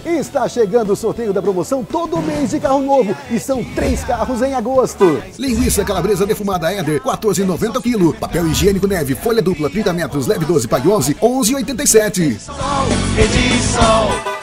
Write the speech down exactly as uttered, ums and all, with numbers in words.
Está chegando o sorteio da promoção todo mês de carro novo e são três carros em agosto. Linguiça calabresa defumada Éder, quatorze reais e noventa centavos quilo. Papel higiênico Neve, folha dupla, trinta metros, leve doze, pague onze, onze reais e oitenta e sete centavos. Sol, Edisol.